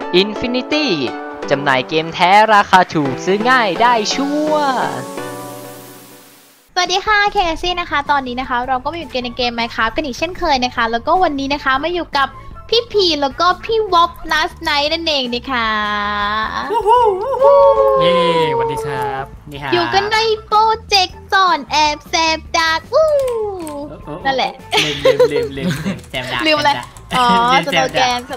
Infinity จำหน่ายเกมแท้ราคาถูกซื้อง่ายได้ชัวร์สวัสดีค่ะเคซี่นะคะตอนนี้นะคะเราก็มาอยู่ในเกม Minecraft กันอีกเช่นเคยนะคะแล้วก็วันนี้นะคะมาอยู่กับพี่พีแล้วก็พี่วอปนัสไนท์นั่นเองนะคะเย้สวัสดีครับนี่ฮะอยู่กันในโปรเจกต์ซ่อนแอบแซบดักนั่นแหละลืมแซมดักลืมอะไรอ๋อสโลแกน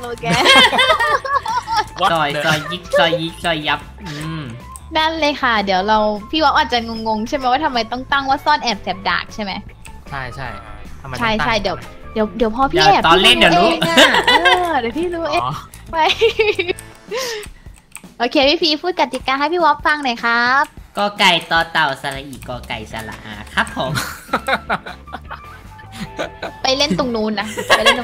ซอยยิกซอยยับนั่นเลยค่ะเดี๋ยวเราพี่วอปอาจจะงงๆใช่ไหมว่าทำไมต้องตั้งว่าซ่อนแอบแซบดักใช่ไหมใช่ใช่เดี๋ยวพอพี่แอบตอนเล่นเดี๋ยวรู้เดี๋ยวพี่รู้เองไปโอเคพี่พีพูดกติกาให้พี่วอปฟังหน่อยครับกอไก่ต่อเต่าสระอีกอไก่สระอาครับผมไปเล่นตรงนู้นนะไปเลย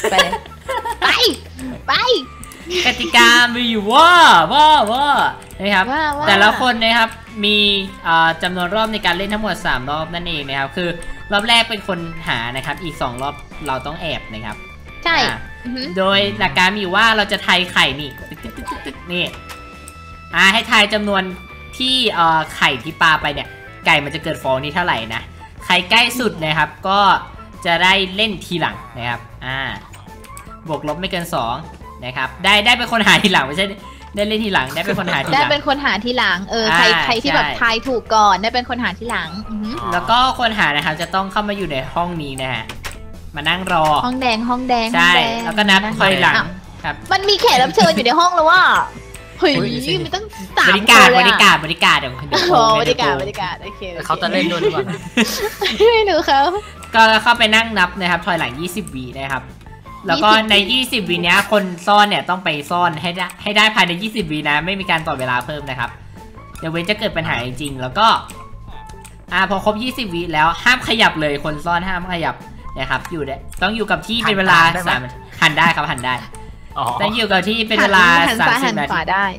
ไปกติกามีอยู่ว่านะครับแต่ละคนนะครับมีจำนวนรอบในการเล่นทั้งหมด3รอบนั่นเองนะครับคือรอบแรกเป็นคนหานะครับอีก2รอบเราต้องแอบนะครับใช่โดยหลักการมีอยู่ว่าเราจะทายไข่นี่นี่ให้ทายจำนวนที่ไข่ที่ปาไปเนี่ยไก่มันจะเกิดฟองนี้เท่าไหร่นะใครใกล้สุดนะครับก็จะได้เล่นทีหลังนะครับบวกลบไม่เกิน2นะครับได้เป็นคนหาทีหลังไม่ใช่ได้เล่นทีหลังได้เป็นคนหาทีหลังได้เป็นคนหาทีหลังใครที่แบบทายถูกก่อนได้เป็นคนหาทีหลังแล้วก็คนหานะครับจะต้องเข้ามาอยู่ในห้องนี้นะฮะมานั่งรอห้องแดงใช่แล้วก็นับถอยหลังครับมันมีแขกรับเชิญอยู่ในห้องแล้วว่าเฮ้ยมันต้อง3 บริการเดี๋ยวบริการโอเคเขาจะเล่นด้วยหรือเปล่าไม่รู้เขาก็เข้าไปนั่งนับนะครับถอยหลัง20 วินะครับแล้วก็ใน20 วินี้คนซ่อนเนี่ยต้องไปซ่อนให้ได้ภายใน20 วินะไม่มีการต่อเวลาเพิ่มนะครับเดี๋ยวเว้นจะเกิดปัญหาจริงๆแล้วก็พอครบ20 วิแล้วห้ามขยับเลยคนซ่อนห้ามขยับนะครับต้องอยู่กับที่เป็นเวลา3หันได้ครับหันได้ต้องอยู่กับที่เป็นเวลา30 นาที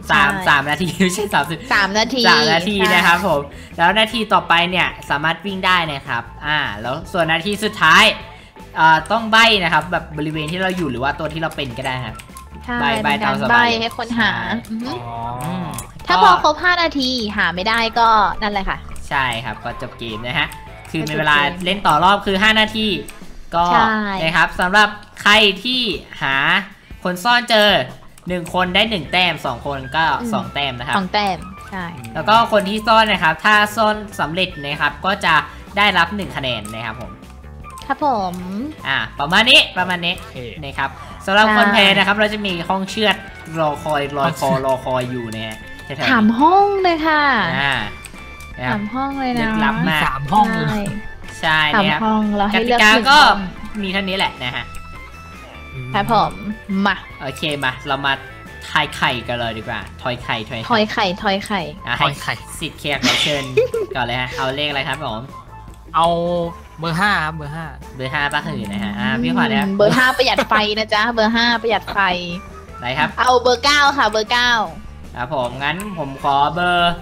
3 นาทีไม่ใช่ 3 นาทีนะครับผมแล้วนาทีต่อไปเนี่ยสามารถวิ่งได้นะครับแล้วส่วนนาทีสุดท้ายต้องใบ้นะครับแบบบริเวณที่เราอยู่หรือว่าตัวที่เราเป็นก็ได้ครับใบ้ตามสบายให้คนหาถ้าพอครบ5 นาทีหาไม่ได้ก็นั่นเลยค่ะใช่ครับก็จบเกมนะฮะคือในเวลาเล่นต่อรอบคือ5 นาทีก็นะครับสำหรับใครที่หาคนซ่อนเจอ1 คนได้1 แต้ม2 คนก็2 แต้มนะครับ 2 แต้มใช่แล้วก็คนที่ซ่อนนะครับถ้าซ่อนสำเร็จนะครับก็จะได้รับ1 คะแนนนะครับผมครับผมประมาณนี้นะครับสำหรับคนแพ้นะครับเราจะมีห้องเชือดรอคอยอยู่เนี่ยถามห้องเลยค่ะถามห้องเลยนะรับมา 3 ห้องเลยใช่นะครับกติกาก็มีเท่านี้แหละนะฮะครับผมมาโอเคมาเรามาทายไข่กันเลยดีกว่าทอยไข่ให้สิทธิ์แขกรับเชิญก่อนเลยฮะเอาเลขอะไรครับผมเอาเบอร์ 5ครับเบอร์ 5ป่ะคือนะฮะพี่ขวัญเนี่ยเบอร์ 5ประหยัดไฟนะจ๊ะเบอร์ 5ประหยัดไฟไหนครับเอาเบอร์ 9ค่ะเบอร์ 9 ครับผมงั้นผมขอเบอร์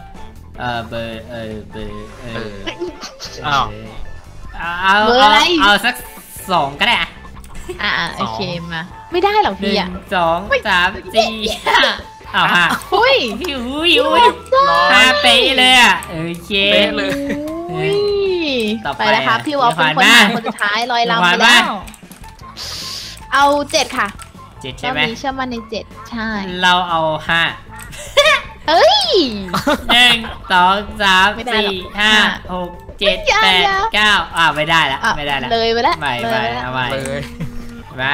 เอาสัก2ก็ได้โอเคมาไม่ได้หรอกพี่ 1 2 3 4 5 อุ้ย 5เป๊ะเลยโอเคเลยไปแล้วครับพี่วอลเป็นคนหาคนสุดท้ายลอยลำไปแล้วเอา7ค่ะ 7ใช่ไหมเชื่อมั่นใน7ใช่เราเอา5 เฮ้ย 1 2 3 4 5 6 7 8 9ไม่ได้ละเลยไปแล้วไม่เอาไปมา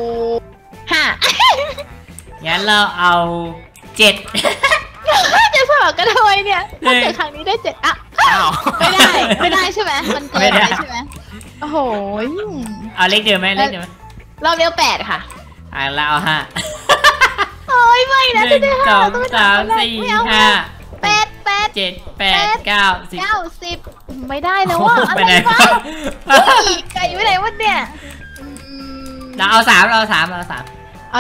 5งั้นเราเอา7 จะสอบกันทำไมเนี่ยถ้าเกิดครั้งนี้ได้7ไม่ได้ใช่ไหมมันเกินไปใช่ไหมโอ้โหเอาเลขเดิมไหมรอบเดียว8ค่ะเราเอา 5โอ้ยไม่นะจะได้ 5 2 3 4 5 8 7 8 9 10ไม่ได้แล้วว่าอะไรวะไก่อยู่ไหนวะเนี่ยเราเอา3วันเอา5 1 2 3 4 5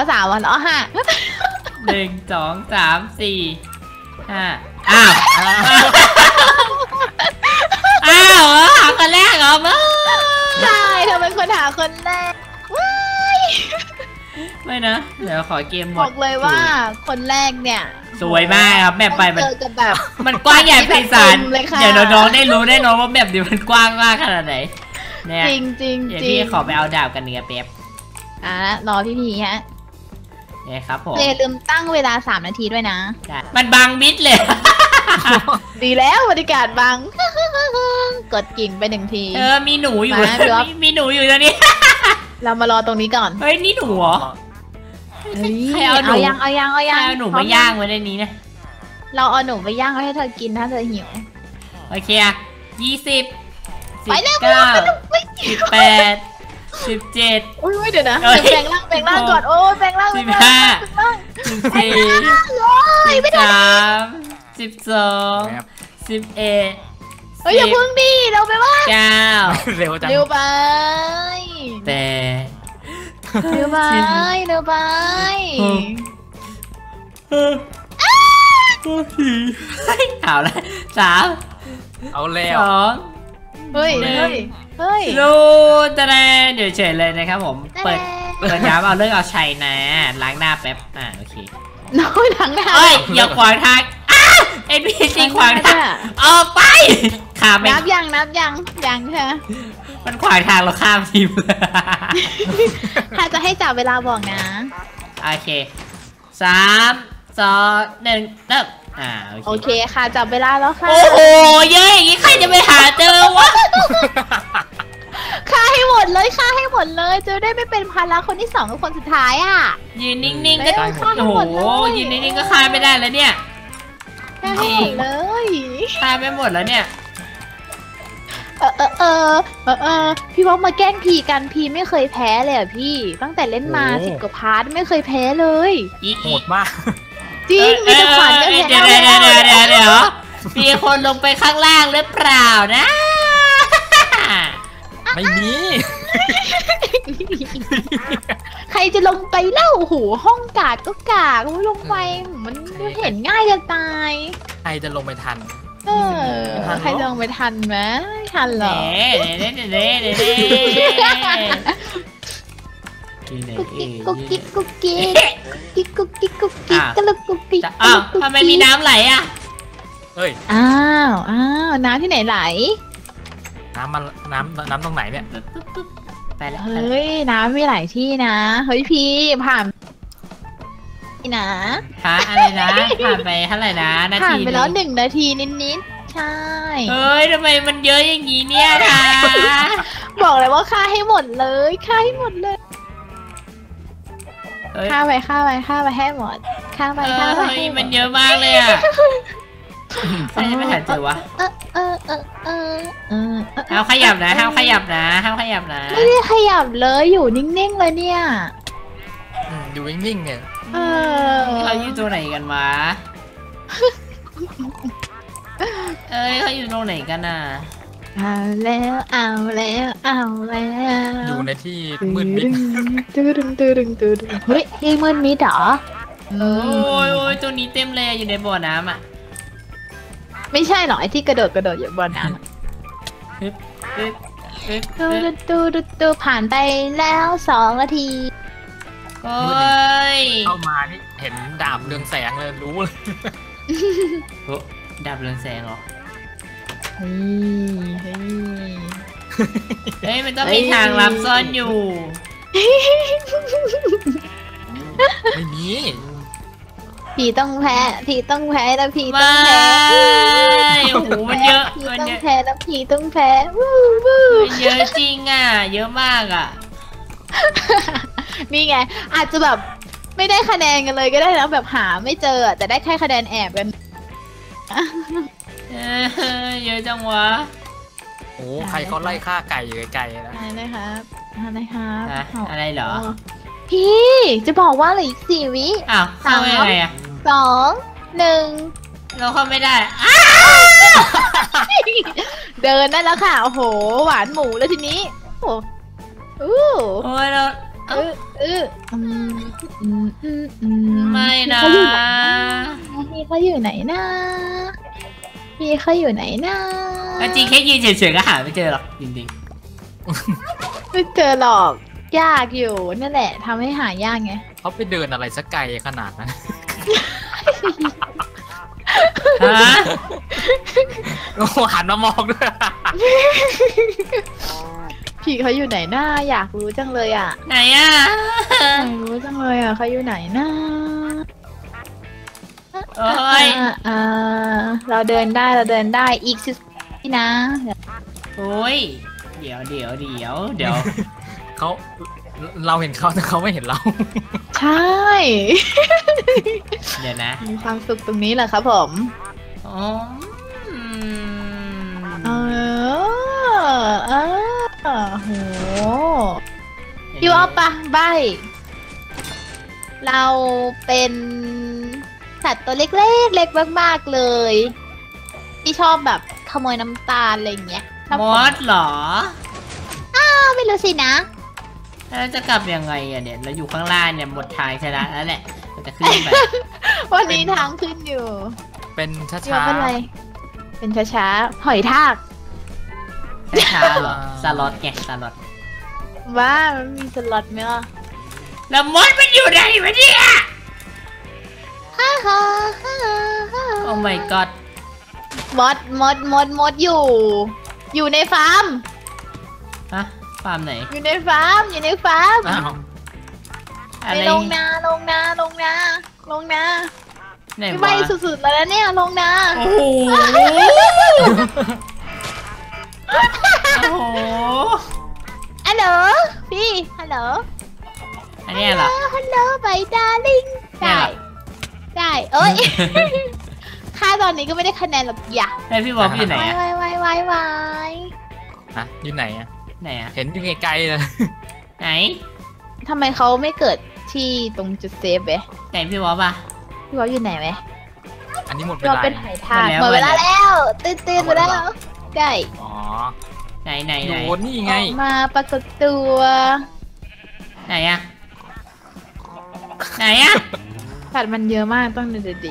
หาคนแรกเหรอใช่เธอเป็นคนหาคนแรกไม่นะเดี๋ยวขอเกมหมบดอกเลยว่าคนแรกเนี่ยสวยมากครับแบบไปมันเจอกับแบบมันกว้างใหญ่ไพศาลเลยค่ะเดี๋ยวน้องๆได้รู้แน่นอนว่าแบบนี้มันกว้างมากขนาดไหนเนี่ยจริงจริงเดี๋ยวจริพี่งขอไปเอาดาบกันเนื้อแป๊บรอพี่พีฮะเนี่ยครับผมเจลืมตั้งเวลา3 นาทีด้วยนะได้มันบังมิดเลยดีแล้วบรรยากาศบัง กดกิ่งไป1 ทีมีหนูอยู่มาเดี๋ยวมีหนูอยู่ตรงนี้เรามารอตรงนี้ก่อนเฮ้ยนี่หนูเหรอ ใครเอาหนูเอายังใครเอาหนูมาย่างไว้ในนี้นะเราเอาหนูไปย่างไว้ให้เธอกินถ้าเธอหิวโอเคอะ20 ไปเร็ว 19 ไม่ 18 17 อุ้ยเดี๋ยวนะเอ้ยแปลงร่างก่อนโอ้ยแปลงร่าง 14 13 12 11 เฮ้ยอย่าพึ่งดิเราไปว่า 9 เร็วจังเร็วไปแต่เร็วไปเร็วไปเอาละ3 เอาแล้ว 2 เฮ้ยเฮ้ยรูตะแนเดี๋ยวเฉยเลยนะครับผมเปิดย้ำเอาเรื่องเอาชัยนะล้างหน้าแป๊บโอเคน้อยทั้งหน้าเอ้ยอย่าขวางทางNPC ขวางทางออกไปข้ามไปนับยังใช่ไหมมันขวางทางเราข้ามทีมถ้าจะให้จับเวลาบอกนะโอเค3 2 1เริ่มโอเคค่ะจับเวลาแล้วค่ะโอ้โหเยอะอย่างนี้ใครจะไปหาเจอวะฆ่าให้หมดเลยจะได้ไม่เป็นภาระคนที่2กับคนสุดท้ายอ่ะยืนนิ่งๆก็ได้หมดโอ้โหเลยยืนนิ่งๆก็ฆ่าไม่ได้แล้วเนี่ยฆ่าให้หมดเลยฆ่าไม่หมดแล้วเนี่ยพี่ว่ามาแกล้งพีกันพีไม่เคยแพ้เลยอ่ะพี่ตั้งแต่เล่นมา10 กว่าพาร์ทไม่เคยแพ้เลยโหดมากจริงมีแต่ขวัญก็แพ้เดี๋ยวมีคนลงไปข้างล่างหรือเปล่านะไม่มีใครจะลงไปเล่าโหห้องกาดก็กากลงไปมันเห็นง่ายจะตายใครจะลงไปทันใครจะลงไปทันไหมไม่ทันหรอ กุ๊กกิ๊กกุ๊กกิ๊กกุ๊กกิ๊กกุ๊กกิ๊กกุ๊กกิ๊กกะลุกกุ๊กกิ๊กอ้าวทำไมมีน้ำไหลอ่ะเฮ้ยอ้าวน้ำที่ไหนไหลน้ำตรงไหนเนี่ยไปแล้วเฮ้ยน้ำมีหลายที่นะเฮ้ยพี่ผ่านนี่นะอะไรนะผ่านไปเท่าไหร่นะนาผ่านทีไปแล้ว1 นาทีนิดๆใช่เฮ้ยทำไมมันเยอะอย่างนี้เนี่ยนะบอกเลยว่าฆ่าให้หมดเลยฆ่าให้หมดเลยฆ่าไปให้หมดฆ่าไปให้หมดมันเยอะมากเลยอ่ะใครจะไปหาเจอวะห้ามขยับนะห้ามขยับนะไม่ได้ขยับเลยอยู่นิ่งๆเลยเนี่ยอยู่นิ่งๆเนี่ยเขาอยู่ตัวไหนกันวะเขาอยู่ตรงไหนกันน่ะเอาแล้วอยู่ในที่มืดมิดเฮ้ยที่มืดมิดเหรอโอ้ยตัวนี้เต็มเลยอยู่ในบ่อน้ำอ่ะไม่ใช่หรอไอที่กระโดดอยู่บนน้ำดูผ่านไปแล้ว2 นาทีโอ้ยเข้ามานี่เห็นดาบเรืองแสงเลยรู้เลยดาบเรืองแสงเหรอเฮ้ยมันต้องมีทางลับซ่อนอยู่ไม่มีผีต้องแพ้แล้วผีต้องแพ้โอ้โหมันเยอะผีต้องแพ้แล้วผีต้องแพ้มันเยอะจริงอ่ะเยอะมากอ่ะนี่ไงอาจจะแบบไม่ได้คะแนนกันเลยก็ได้นะแบบหาไม่เจอแต่ได้แค่คะแนนแอบกันเยอะจังวะโอ้ใครเขาไล่ฆ่าไก่อยู่ไกลๆนะอะไรครับอะไรเหรอพี่จะบอกว่าเหลืออีก4 วิอ้าวเข้ายังไงอ่ะ 2 1 เราเข้าไม่ได้เดินได้แล้วค่ะโอ้โหหวานหมูแล้วทีนี้โอ้ยเราไม่นะพี่เขาอยู่ไหนนะจริงแค่ยืนเฉยๆก็หาไม่เจอหรอกจริงไม่เจอหรอกยากอยู่นั่นแหละทำให้หายากไงเขาไปเดินอะไรสักไกลขนาดนั้นฮะโอ้โหหันมามองด้วยพี่เขาอยู่ไหนน่าอยากรู้จังเลยอ่ะไหนอ่ะอยากรู้จังเลยอ่ะเขาอยู่ไหนน่าโอ้ยเราเดินได้อีกสินี่นะโอ้ยเดี๋ยวเขาเราเห็นเขาแต่เขาไม่เห็นเราใช่เดี๋ยวนะมีความสุขตรงนี้แหละครับผมอ๋ออืมโหพี่ว่าปะใบเราเป็นสัตว์ตัวเล็กๆเล็กมากๆเลย ที่ชอบแบบขโมยน้ำตาลอะไรอย่างเงี้ยชอบมอสเหรอไม่รู้สินะแล้วจะกลับยังไงอะเนี่ยเราอยู่ข้างล่างเนี่ยหมดทางชนะแล้วแหละเราจะขึ้นไปวันนี้ทางขึ้นอยู่เป็นช้าเดี๋ยวเป็นไร เป็นช้าๆหอยทากช้าๆเหรอสล็อตไงสล็อตว่ามันมีสล็อตไหมล่ะแล้วมดมันอยู่ไหนวะเนี่ยฮ่าฮ่าโอ้ my god มดอยู่ในฟาร์มฮะฟาร์มไหนอยู่ในฟาร์มอ้าวอะในไรลงนาไหนไม่วะไหวสุดๆแล้วนะเนี่ยลงนาโอ้โหโอ้โหฮัลโหลพี่ฮัลโหลอันเนี้ยเหรอฮัลโหลไปดาริงเนี่ได้ยเหรอเอ้ย ค่าตอนนี้ก็ไม่ได้คะแนนหรอกอย่าแล้วพี่บอกอยู่ไหนอะไวฮะอยู่ไหนอะไหนอะเห็นอยู่ไกลๆเลยไหนทำไมเขาไม่เกิดที่ตรงจุดเซฟเว้ยไหนพี่บอกปะพี่ว่าอยู่ไหนไหมอันนี้หมดเวเราลาเป็นหอยทากหหมมดดเวเวลาลาแล้วตื่นไปแล้วได้อ๋อไหนอยู่นี่ไงออกมาปรากฏตัวไหนอะไหนอะสัตว์มันเยอะมากต้องดูดี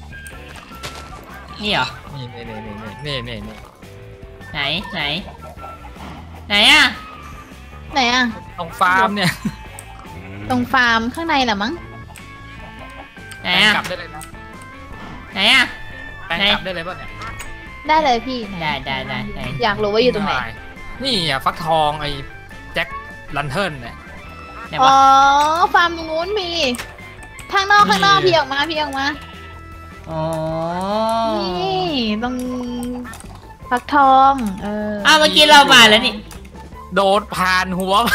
นี่เหรอนี่นี่นี่นี่นี่นี่นี่ไหนไหนอะไหนอ่ะตรงฟาร์มเนี่ยตรงฟาร์มข้างในเหรอมั้งไหนแปลงอะกลับได้เลยนะไหนอะแปลงกลับได้เลยป่ะเนี่ยได้เลยพี่ได้ไหนอยากรู้ว่าอยู่ตรงไหนด้นี่อ่ะฟักทองไอ้แจ็คลันเทิร์นเนี่ยไหนอ๋วะอฟาร์มตรงนู้นมีข้างนอกมีพี่ออกมาอ๋อนี่ตรงฟักทองอ้าวเมื่อกี้เรามาแล้วนี่โดดผ่านหัว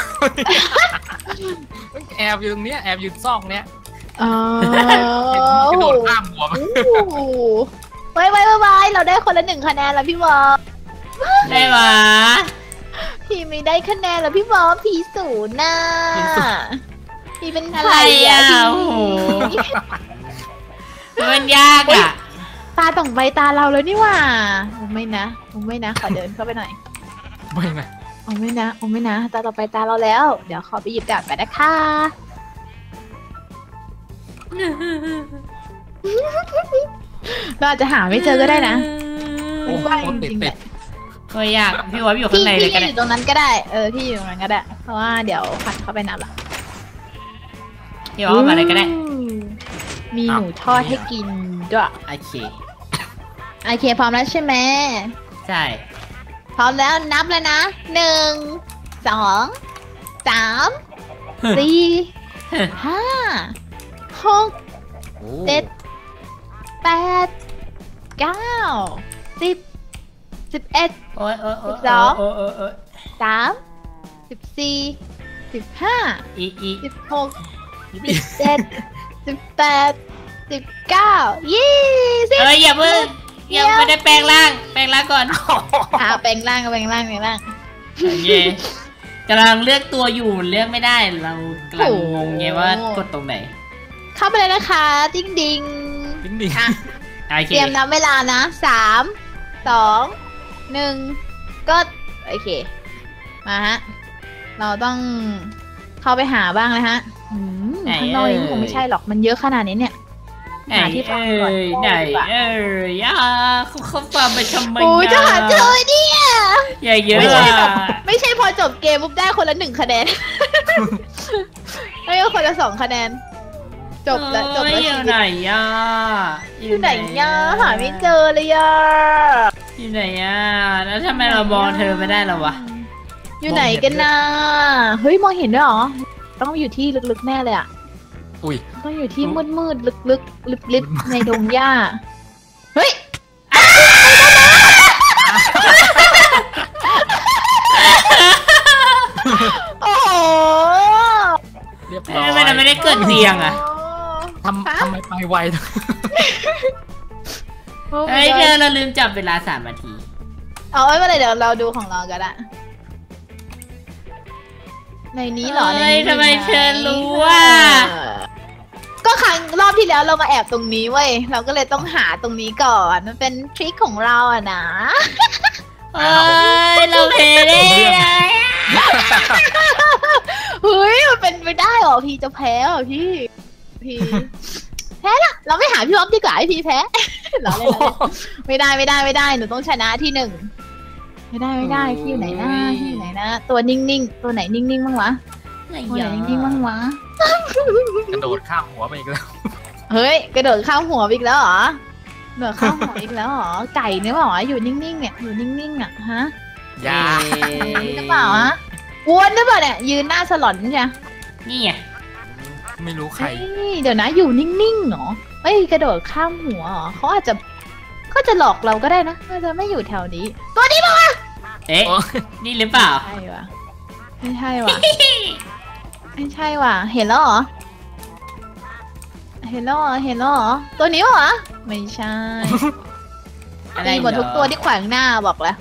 แอบอยู่ตรงเนี้ยแอบอยู่ซอกเนี้ยอ๋อกระโดดข้ามหัวมันไว้เราได้คนละ1 คะแนนแล้วพี่วอได้วะพี่ไม่ได้คะแนนแล้วพี่วอพี่0น่ะพี่เป็นใคอะไรรอ่ะพี่โอ้โหมันยากอ่ะตาต่องใบตาเราเลยนี่หว่าไม่นะขอเดินเข้าไปหน่อยไม่นะไม่นะตาต่อไปตาเราแล้ว เดี๋ยวขอไปหยิบดาบไปนะคะ เราอาจจะหาไม่เจอก็ได้นะโอ้โหว่าจติดริงๆติแหดละก็ยากพี่ว่าอยู่ข้างในเลยพี่ก็อได้ยู่ตรงนั้นก็ได้พี่อยู่ตรงนั้นก็ได้เพราะว่าเดี๋ยวผัดเข้าไปนับละพี่ว่ามาเลยก็ได้มีหมูทอดให้กินด้วยโอเคโอเคพร้อมแล้วใช่ไหมใช่พร้อมแล้วนับเลยนะ1 2 3 4 5 6 โอ้ 7 8 9 10 11 โอ้ยโอ้ยโอ้ยสองโอ้ยโอ้ยโอ้ย 3 14 15 อี 16 17 18 19 20 เอ้ยอย่าเพิ่งยังไม่ได้แปลงร่างก่อนแปลงร่างโอเคกำลังเลือกตัวอยู่เลือกไม่ได้เรากำลังงงไงว่ากดตรงไหนเข้าไปเลยนะคะดิ้งดิงดิ้งดิ้งอ่ะโอเคเตรียมนับเวลานะ3 2 1กดโอเคมาฮะเราต้องเข้าไปหาบ้างเลยฮะข้างนอกนี่คงไม่ใช่หรอกมันเยอะขนาดนี้เนี่ยไหนหาที่พักก่อนไหนย่าเขาฟาร์มไปทำไมโอ้ยจะหาเจอนะเนี่ยอย่าเยอะไม่ใช่พอจบเกมปุ๊บได้คนละ1 คะแนน ไม่ก็คนละ2 คะแนน จบแล้วอยู่ชีวิตไหนย่าอยู่ไหนย่าหาไม่เจอเลยย่าอยู่ไหนย่าแล้วทำไมเรามองเธอไม่ได้ล่ะวะอยู่ไหนกันนะเฮ้ยมองเห็นด้วยเหรอต้องอยู่ที่ลึกๆแน่เลยอ่ะอุ้ยต้องอยู่ที่มืดๆลึกๆลิบๆในดงหญ้าเฮ้ยโอ้โหเรียบร้อยทำไมเราไม่ได้เกิดเตียงอะทำไมไปไวจังเฮ้ยเธอเราลืมจับเวลา3 นาทีเอาไว้เมื่อไรเดี๋ยวเราดูของเรากันอะในนี้เหรอในเฮ้ยนี้ทำไมเธอรู้ว่าก็ครั้งรอบที่แล้วเรามาแอบตรงนี้เว้ยเราก็เลยต้องหาตรงนี้ก่อนมันเป็นทริคของเราอะนะเฮ้ยเราเพลได้ไงเฮ้ยมันเป็นไปได้เหรอพี่จะแพ้เหรอพี่แพ้ละเราไม่หาพี่อ๊อฟดีกว่าให้พี่แพ้ เราเลยไม่ได้หนูต้องชนะที่ 1ไม่ได้พี่อยู่ไหนนะพี่อยู่ไหนนะตัวนิ่งๆตัวไหนนิ่งๆบ้างวะตัวไหนนิ่งๆบ้างวะกระโดดข้ามหัวไปอีกแล้วเฮ้ยกระโดดข้ามหัวอีกแล้วเหรอเหนือข้ามหัวอีกแล้วเหรอไก่เนี่ยเปล่าวะอยู่นิ่งๆเนี่ยอยู่นิ่งๆอ่ะฮะยาหรือเปล่าฮะวนหรือเปล่าเนี่ยยืนหน้าสลอนใช่นี่ไงไม่รู้ใครเดี๋ยวนะอยู่นิ่งๆเหรอเอ้ยกระโดดข้ามหัวเหรอเขาอาจจะหลอกเราก็ได้นะอาจจะไม่อยู่แถวนี้ตัวนี้ป่ะเอ๊ะนี่หรือเปล่าใช่วะไม่ใช่วะไม่ใช่วะเห็นแล้วเหรอตัวนี้ป่ะวะไม่ใช่อะไรตีหมดทุกตัวที่ขวางหน้าบอกแล้ว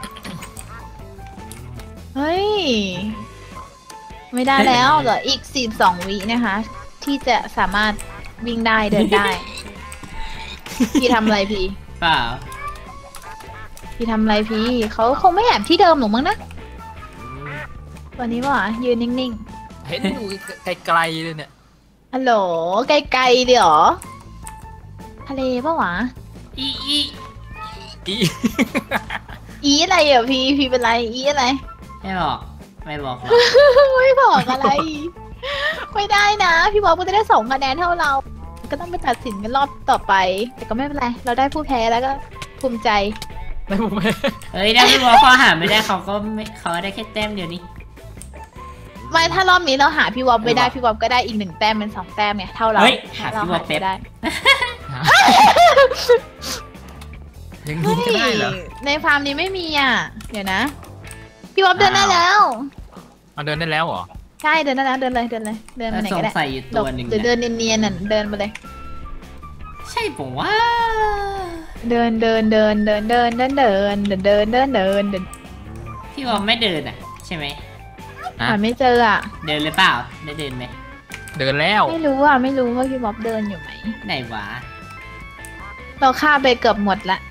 เฮ้ยไม่ได้แล้วเหลืออีก42 วินะคะ ที่จะสามารถวิ่งได้เดินได้ พี่ทำอะไรพี่เปล่าพี่ทำอะไรพี่เขาคงไม่แอบที่เดิมหรอกมั้งนะตัวนี้ป่ะยืนนิ่งเห็นอยู่ไกลๆเลยเนี่ยๆฮัลโหลไกลๆเดี๋ยวทะเลป่ะวะอีอีอีอะไรอ่ะพี่เป็นไรอีอะไรไม่บอกหรอกไม่บอกอะไร ไม่ได้นะ พี่บอกก็จะได้2 คะแนนเท่าเรา ก็ต้องไปตัดสินกันรอบต่อไป แต่ก็ไม่เป็นไร เราได้ผู้แพ้แล้วก็ภูมิใจไม่รู้ไหมเฮ้ยถ้าพี่บอกพอหาไม่ได้เขาก็ไม่เขาได้แค่แต้มเดียวนี้ไม่ถ้ารอบนี้เราหาพี่วอบไม่ได้พี่วอบก็ได้อีก1 แต้มเป็น2 แต้มเนี่ยเท่าเราเฮ้ยหาพี่วอปไม่เป๊ปได้อย่างนี้ก็ได้เหรอในฟาร์มนี้ไม่มีอ่ะ เดี๋ยวนะ พี่วอบเดินได้แล้วมันเดินได้แล้วเหรอใช่เดินได้แล้วเดินเลยเดินมาไหนสงก็ได้สัยอยู่ตัวหนึ่งหรือเดินเนียนๆน่ะเดินมาเลยใช่ผมว่าเดินพี่บอกไม่เดินอ่ะใช่ไหมฮะหาไม่เจออ่ะเดินหรือเปล่าได้เดินไหมเดินแล้วไม่รู้อ่ะไม่รู้ว่าพี่บ๊อบเดินอยู่ไหมไหนวะเราฆ่าไปเกือบหมดละ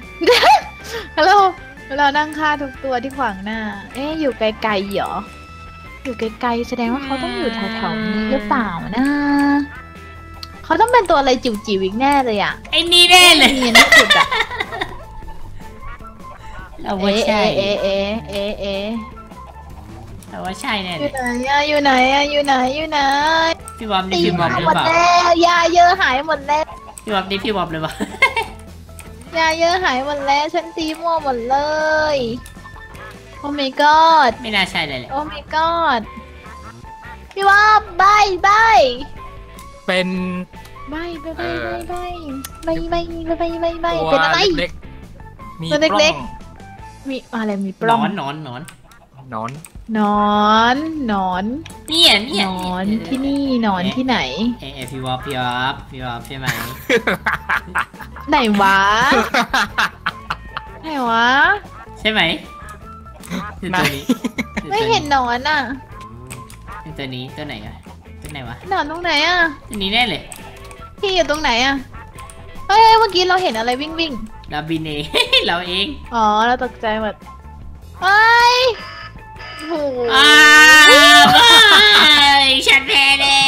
เรานั่งฆ่าทุกตัวที่ขวางหน้า เอ๊ะอยู่ไกลๆเหรออยู่ไกลๆแสดงว่าเขาต้องอยู่แถวๆนี้หรือเปล่านะเขาต้องเป็นตัวอะไรจิ๋วๆอีกแน่เลยอ่ะไอ้นี่แน่เลยมีนักขุดอ่ะเราว่าใช่เอ๊ะเราว่าใช่แน่อเลยู่ยไหนอะอยู่ไหนอะพี่บอมนี่ตีพี่บอมหรือหมดเปล่าแล้วยาเยอะหายหมดแล้วพี่บอมนี่พี่บอมเลยวะยาเยอะหายหมดแล้วฉันตีมั่วหมดเลยโอ้ my god ไม่น่าใช่เลยแหละโอ้ my god พี่ว่าใบเป็นเป็นอะไรเล็กๆมีตัวปล้องเล็ก มีอะไรมีปหนล้องอนหนอนหนอนเนี่ยหนอนที่นี่หนอนที่ไหนเอ้พี่บอมใช่ไหมไหนวะ ไหนวะใช่ไหมคือตัวนี้ไม่เห็นหนอนอ่ะคือตัวนี้ตัวไหนอะตัวไหนวะหนอนตรงไหนอ่ะตัวนี้แน่เลยพี่อยู่ตรงไหนอ่ะเฮ้ยเมื่อกี้เราเห็นอะไรวิ่งเราบินเอง เราเองอ๋อเราตกใจหมดเฮ้ยโอ้โหฉันแพ้แล้ว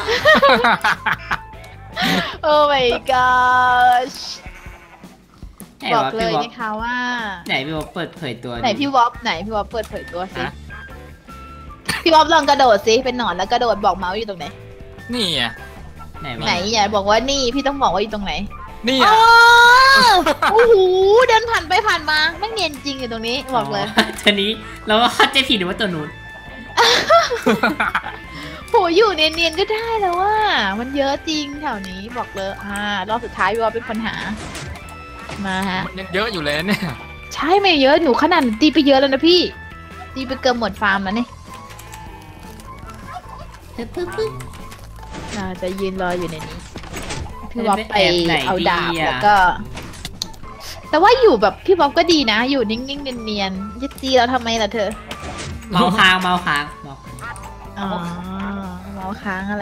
โอ้ my gosh ไหนบอกวะเลพี่ยวอปนะคะว่าไหนพี่วอปเปิดเผยตัวไหนดิพี่วอปไหนพี่วอปเปิดเผยตัวสิฮะพี่วอปลองกระโดดสิเป็นหนอนแล้วกระโดดบอกเมาส์อยู่ตรงไหนนี่อ่ะไหนวะไหนอย่าบอกว่านี่พี่ต้องบอกว่าอยู่ตรงไหนนี่อ๋อ่ะอโอ้โหเดินผ่านไปผ่านมาไม่เนียนจริงอยู่ตรงนี้บอกเลยทีนี้เราก็เข้าใจผิดว่าตัวนู้นโหอยู่เนียนๆก็ได้แล้วว่ามันเยอะจริงแถวนี้บอกเลยรอบสุดท้ายพี่วอปเป็นคนหามาฮะมันยังเยอะอยู่เลยเนี่ยใช่ไม่เยอะหนูขนาดตีไปเยอะแล้วนะพี่ตีไปเกือบหมดฟาร์มแล้วนี่ จะยืนรออยู่ในนี้พี่วอปไปเอาดาบแล้วก็ แต่ว่าอยู่แบบพี่วอปก็ดีนะ อยู่นิ่งๆเนียนๆจะตีเราทำไมล่ะเธอเมาค้างเมาค้างอ๋อเมาค้างอะไร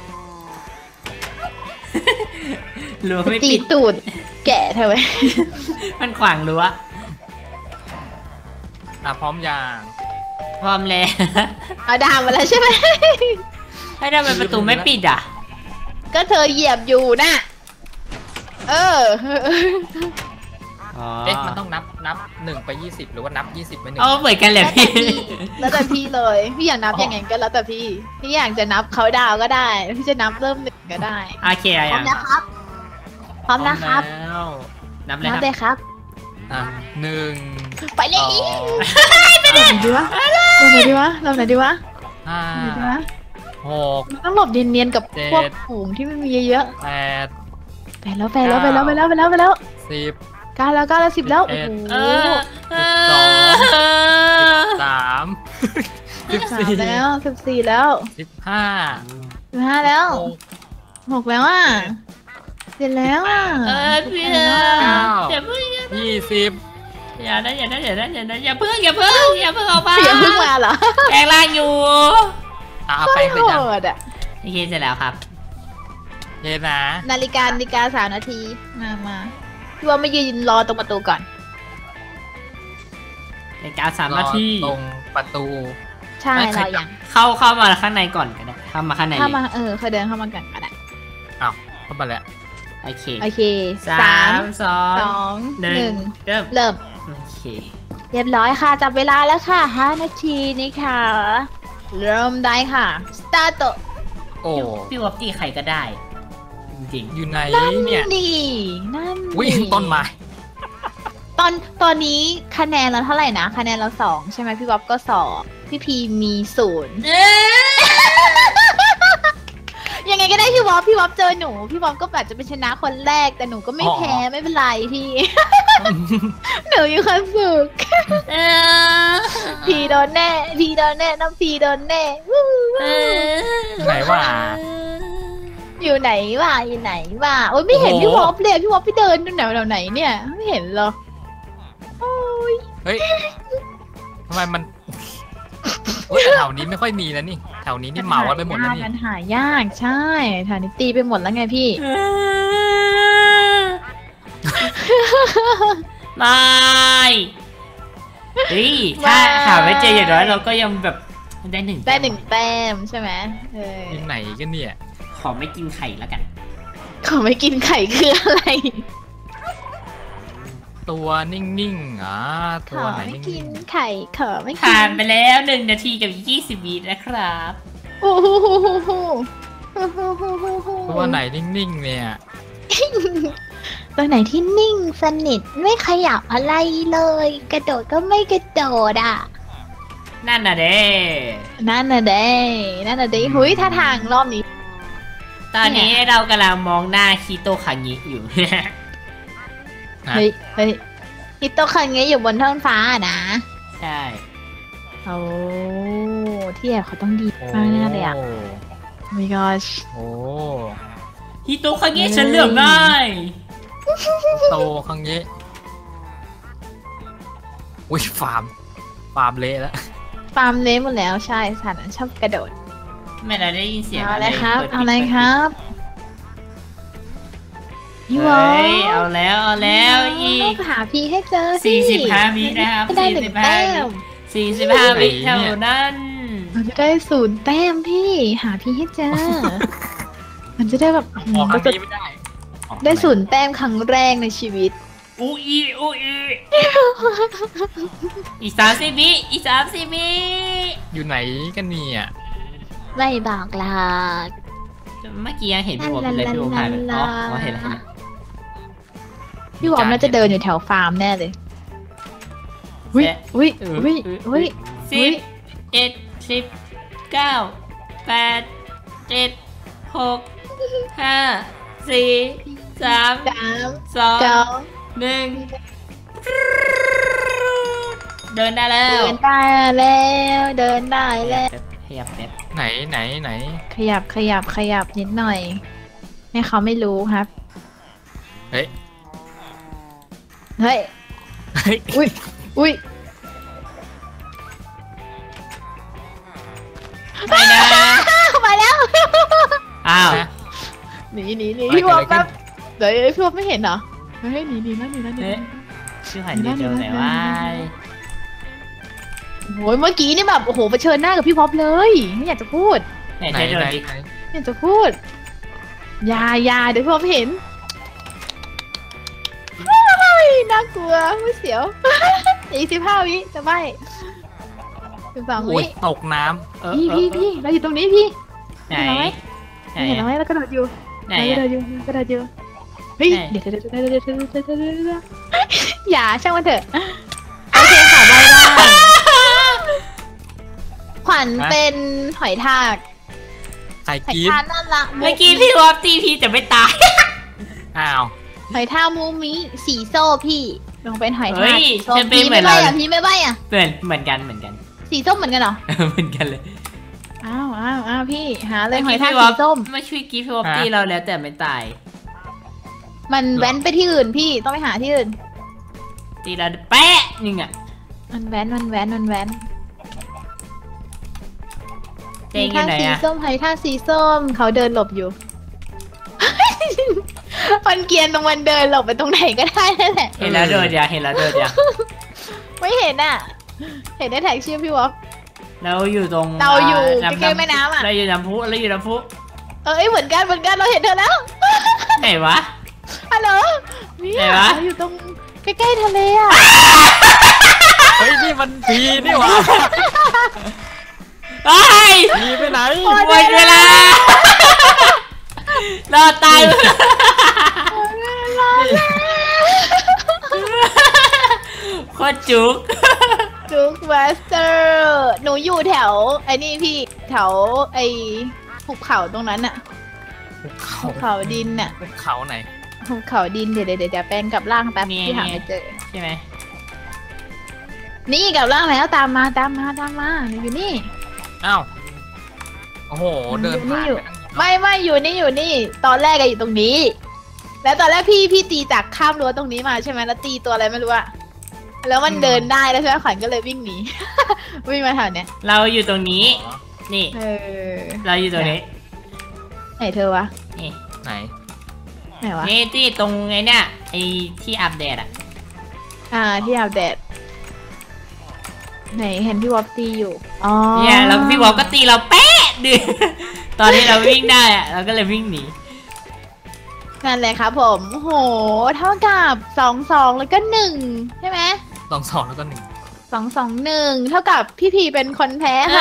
รั้วไม่ตีปิดตูดแกะเธอไว้มันขวางรั้วพร้อมยังพร้อมแล้วเอาดาบมาแล้วใช่ไหมให้ทำไมประตูไม่ปิดอ่ะก็เธอเหยียบอยู่น่ะเอออ๋อมันต้องนับ1ไป20หรือว่านับ20ไป1 เอาเหมือนกันแหละพี่แล้วแต่พี่เลยพี่อยากนับยังไงก็แล้วแต่พี่อยากจะนับเขาดาวก็ได้พี่จะนับเริ่มหนึ่งก็ได้โอเคอะไรพร้ออ่ะมนะครับพร้อมนะครับแล้วนับเลยนัครับบเลยครับ 1 ไปเลย 2 ไปไหนดีวะลงไหนดีวะลงไหนดีวะลงไหนดีวะ 5 มันต้องหลบเนียนๆกับเจ็ดพวกฝูงที่ไม่มีเยอะ 6 ๆไปแล้ว 8 10 9แล้ว10แล้วโอ้โหเออเออ 13 13แล้ว14แล้ว 15 15แล้ว6แล้วอ่ะเสร็จแล้วอ่ะพี่เสร็จแล้วอะอย่าเพิ่ง 20 อย่านะอย่าเพิ่งเอาไปเสียงเพิ่งมาเหรอแกงล่างอยู่เอาโคแป้งตไปรโหยังดอ่ะโอเคเสร็จแล้วครับเย็นนะนาฬิกา3 นาทีมาพี่ว่ามายืนรอตรงประตูก่อนในการ3 นาทีตรงประตูใช่ไม่รใครออย่างเข้ามาข้างในก่อนก็ได้เข้ามาข้างในเข้าเลยมาเคยเดินเข้ามากันก็ได้เข้ามาแล้วโอเคโอเค 3 3 2 2 1เริ่ม 1เริ่มโอเคเรียบร้อยค่ะ จับเวลาแล้วค่ะ 5 นาทีนี่ค่ะ เริ่มได้ค่ะ สตาร์ทโอ้พี่วอปตีใครก็ได้ จริงอยู่ไหนนั่นเนี่ยดีนั่นวิ่งต้นไม้ตอนนี้คะแนนเราเท่าไหร่นะ คะแนนเรา2ใช่ไหมพี่บ๊อบก็2พี่พีมี0 ๆเอ๊ะยังไงก็ได้พี่บ๊อบเจอหนูพี่บ๊อบก็แบบจะเป็นชนะคนแรกแต่หนูก็ไม่แพ้ไม่เป็นไรพี่ หนูอยู่ความสุขเออพีโดนแน่น้องพีโดนแน่วู้เออไหนว่าอยู่ไหนวะโอ๊ยไม่เห็นโอ้โหพี่บ๊อบเลยพี่บ๊อบพี่เดินอยู่แถวไหนเนี่ยไม่เห็นเหรอโอ้ยเฮ้ยทำไมมันโอ้ยแถวนี้ไม่ค่อยมีแล้วนี่แถวนี้นี่เหมากันไปหมดแล้วนี่มันหายากใช่แถวนี้ตีไปหมดแล้วไงพี่ไม่เฮ้ยถ้าหาไม่เจออย่างน้อยเราก็ยังแบบได้1 ได้1 แต้มใช่ไหมเอออยู่ไหนกันเนี่ยขอไม่กินไข่แล้วกันขอไม่กินไข่คืออะไรตัวนิ่งๆขตัวอไหนไม่นิ่กินงไข่ขอไม่กิผ่านนไปแล้ว1 นาทีกับ20 วินะครับโอ้โหๆตัวไหนนิ่งๆเนี่ยตัวไหนที่นิ่งสนิทไม่ขยับอะไรเลย กระโดดก็ไม่กระโดดอ่ะนั่นน่ะเด้นั่นน่ะเด้หุยท่าทางรอบนี้ตอนนี้เรากำลังมองหน้าคิโตคังิอยู่นะเฮ้ยฮิโตคังเงะอยู่บนท้องฟ้าอะนะใช่โอ้ที่แอบเขาต้องดีมากแน่เลยอ่ะโ Oh my gosh โอ้ฮิโตคังิฉันเลือกได้โตครั้งนี้อุ้ยฟาร์มเละแล้วฟาร์มเละหมดแล้วใช่สันนั้นชอบกระโดดไม่ได้ยินเสียงเอาอะอะไรไรครับปิดเอาอะไรปิดครับพี่วอเฮ้ยเอาแล้วอีกหาพี่ให้เจอสิ 45 วินะครับไม่ได้หนึ่งแต้ม 45 วิเท่านั้นมันจะได้0 แต้มพี่ หาพี่ให้เจอ มันจะได้แบบออกครั้งจะนี้ไม่ได้ออกได้0 แต้มครั้งแรกในชีวิตอูอีอีก30 วิอีก30 วิอยู่ไหนกันเนี่ยไม่บอกหรอกเมื่อกี้ยังเห็นพี่วอมเลยพี่วอมหายไปอ๋อเห็นแล้วพี่วอมน่าจะเดินอยู่แถวฟาร์มแน่เลยอุ้ยอุ้ยอุ้ยอุ้ย 10 11 10 9 8 7 6 5 4 3 2 1เดินได้แล้วเดินได้แล้วเดินได้แล้วขยับแป๊บไหนขยับนิดหน่อยให้เขาไม่รู้ครับเฮ้ยเฮ้ยเฮ้ยอุ้ยไม่นะมาแล้วอ้าวหนีพี่วอมแป๊บเดี๋ยวพี่วอมไม่เห็นเหรอเฮ้ยหนีนะเฮ้ยชื่อหันเดียวไหนวะโอ้ยเมื่อกี้นี่แบบโอ้โหเผชิญหน้ากับพี่วอมเลยไม่อยากจะพูดไหนใช่โดนดิไม่อยากจะพูดอย่าเดี๋ยวพี่วอมเห็นน่ากลัวไม่เสียวอีก15 วิจะไม่12 โอ้วิยตกน้พี่เราอยู่ตรงนี้พี่ไหนเห็นไหมเรากระโดดอยู่ไหนกระโดดอยู่เฮ้ยเดี๋ยวอย่าช่างมันเถอะโอเคค่ะบายขวัญเป็นหอยทากำไข่หอยกีบทากนั่นละเมื่อกี้พี่วอมตีพี่แต่ไม่ตายอ้าวหอยทากมูมิสีโซ่พี่ลงเป็นหอยทากฉันเป็นพี่เหมืไม่อนใบเราอ่ะพี่ไม่ใบอ่ะเหมือนกันสีส้มเหมือนกันเหรอเหมือนกันเลยอ้าวพี่หาเลยหอยทากสีส้มไม่ช่วยกี้พี่วอมตีเราแล้วแต่ไม่ตายมันแว้นไปที่อื่นพี่ต้องไปหาที่อื่นตีเราแป๊ะนึงอ่ะมันแว้นเจงอยู่ไหนสีอ่ะส้มหอยทากสีส้มเขาเดินหลบอยู่ มันเกรียนตรงมันเดินหลบไปตรงไหนก็ได้นั่นแหละเห็นแล้วโดดอย่าเห็นแล้วโดดอย่าไม่เห็นอ่ะ เห็นได้แท็กชื่อพี่วอฟเราอยู่ตรงเราอยู่ใกล้ๆแม่น้ำอะเราอยู่น้ำพุเหมือนกันเราเห็นเธอแล้วไหนวะฮัลโหลเนี่ไหนยวะอยู่ตรงใกล้ๆทะเลอ่ะเฮ้ยนี่มันผีนี่หว่าเฮ้ยผีไปไหนหมดเวลา เราตายโคตรจุกจุกมาสเตอร์หนูอยู่แถวไอ้นี่พี่แถวไอ้ภูเขาตรงนั้นอ่ะเขาภูเขาดินอ่ะเขาไหนภูเขาดินเดี๋ยวแปลงกลับร่างแป๊บที่หาไม่เจอใช่ไหมนี่กลับร่างแล้วตามมาหนูอยู่นี่อ้าวโอ้โหเดินผ่านอยู่ ไม่อยู่นี่ตอนแรกอะอยู่ตรงนี้ แล้วตอนแรกพี่ตีจากข้ามรั้วตรงนี้มาใช่ไหมแล้วตีตัวอะไรไม่รู้อะแล้วมันเดินได้แล้วใช่ไหมขวัญก็เลยวิ่งหนี วิ่งมาแถวเนี้ยเราอยู่ตรงนี้ นี่ เราอยู่ตรงนี้ไหนเธอวะนี่ไหนไหนวะนี่ที่ตรงไอ้เนี่ยไอ้ที่อาบแดดอ่ะที่อาบแดดไหนเห็นพี่วอปตีอยู่อ๋อเนี่ยแล้วพี่บอกก็ตีเราเป๊ะดิ ตอนที่เราวิ่งได้อะเราก็เลยวิ่งหนีนั่นแหละครับผมโอ้โหเท่ากับ2-2แล้วก็1ใช่ไหม 2 แล้วก็ 1 2-2-1เท่ากับพี่พีเป็นคนแพ้ค่ะ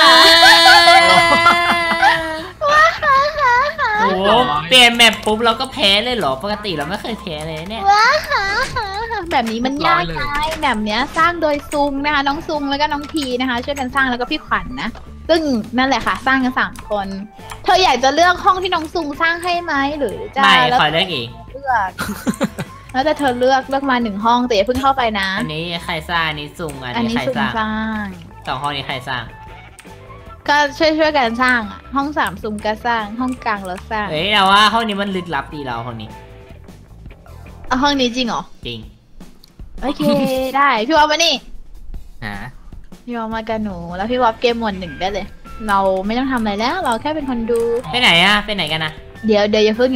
โอ้โหเปลี่ยนแมปปุ๊บเราก็แพ้เลยเหรอ ปกติเราไม่เคยแพ้เลยเนี่ยแบบนี้มันยากไงแบบเนี้ยสร้างโดยซุงนะคะน้องซุงแล้วก็น้องพีนะคะช่วยกันสร้างแล้วก็พี่ขวัญนะซึ่งนั่นแหละค่ะ สร้างกัน3 คนเธออยากจะเลือกห้องที่น้องซุงสร้างให้ไหมหรือจะไม่แล้วขอเลือกเองเลือกแล้วแต่เธอเลือกมา1 ห้องแต่อย่าเพิ่งเข้าไปนะอันนี้ใครสร้างอันนี้ซุงอันอันนี้นี้ใครซุงสร้างสร้าง 2 ห้องนี้ใครสร้างก็ช่วยกันสร้างอะห้อง3ซุงก็สร้างห้องกลางเราสร้างเฮ้ยเราว่าห้องนี้มันลึกลับดีเราห้องนี้เอาห้องนี้จริงเหรอจริงโอเค ได้พี่วอฟมานี่หาพี่วอฟมากับหนูแล้วพี่วอฟเกมหมวด1ได้เลย เราไม่ต้องทำอะไรแล้ว เราแค่เป็นคนดูไปไหนอะไปไหนกันนะเดี๋ยวอย่าเพิ่ง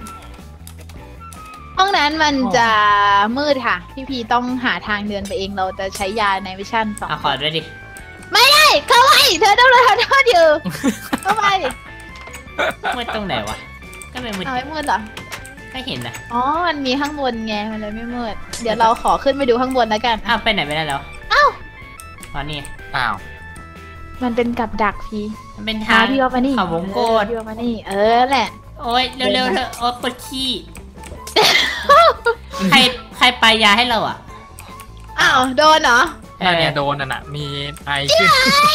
ห้องนั้นมันจะมืดค่ะ พี่พีต้องหาทางเดินไปเองเราจะใช้ยาในวิชั่น2 เอาขอด้วยดิไม่ได้เข้าไปเธอต้องทำโทษอยู่เข้าไปมืดตรงไหนวะ ก็ไม่มืดเอาไว้มืดเหรอก็เห็นนะอ๋อมันมีข้างบนไงมันเลยไม่มืดเดี๋ยวเราขอขึ้นไปดูข้างบนแล้วกันอ้าวไปไหนไม่ได้แล้วอ้าวตอนนี้อ้าวมันเป็นกับดักพี่มันเป็นทางพี่ว่ามานี่เขาวงโกดพี่ว่ามานี่แหละโอ้ยเร็วๆเถอะโอ้ยปวดขี้ ใครปลายาให้เราอ่ะอ้าวโดนเหรอนั่นเนี่ยโดนน่ะมีไอขึ้น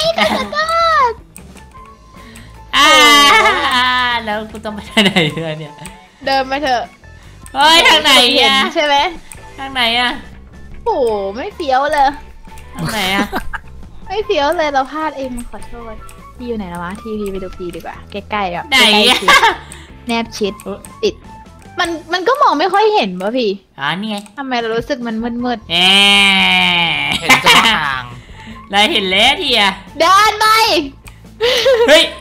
อ่าแล้วกูต้องไปทางไหนเนี่ยเดินมาเถอะเฮ้ยทางไหนเห็อ่ะใช่ไหมทางไหนอ่ะโอ้โหไม่เฟี้ยวเลยทางไหนอ่ะไม่เฟี้ยวเลยเราพลาดเองขอโทษพี่อยู่ไหนแล้ววะทีพีไปดูพีดีกว่าใกล้ๆอ่ะไหนใกล้อ่ะๆชิดแนบชิดติดมันก็มองไม่ค่อยเห็นวะพี่อ๋อนี่ไงทำไมเรารู้สึกมันมืดแหมเห็นเฉพาะทางเราเห็นแล้วทีอ่ะๆเดินไปเฮ้ย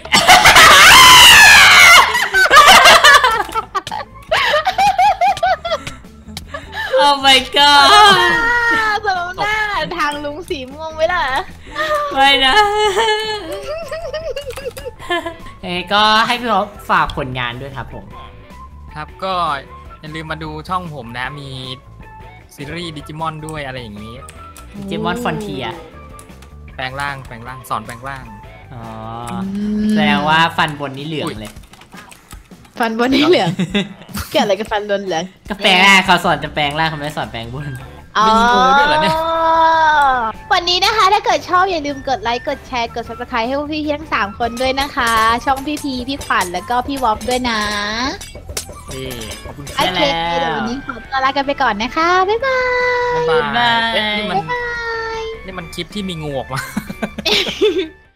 โอ้ my god สมหน้าทางลุงสีม่วงไว้ล่ะไม่นะก็ให้พี่อ๊อฟฝากผลงานด้วยครับผมครับก็อย่าลืมมาดูช่องผมนะมีซีรีส์ดิจิมอนด้วยอะไรอย่างนี้เจมอนฟอนเทียแปลงร่างสอนแปลงร่างอ๋อแสดงว่าฟันบนนี้เหลืองเลยฟันบนนี่เหลืองเกี่ยวอะไรกับฟันบนเหลืองก็แปลงร่างเขาสอนจะแปลงร่างเขาไม่สอนแปลงบนมีงูด้วยเหรอเนี่ยวันนี้นะคะถ้าเกิดชอบอย่าลืมกดไลค์กดแชร์กด subscribe ให้พวกพี่ทั้ง3คนด้วยนะคะ ช่องพี่พีพี่ขวัญแล้วก็พี่วอฟด้วยนะขอบคุณคโอรับเคเดี๋ยววันนี้ขอตัวลากันไปก่อนนะคะ บ๊ายบายบ๊ายบายบ๊ายบายเอ๊ะนี่มันบ๊ายบายนี่มันคลิปที่มีงูออกมา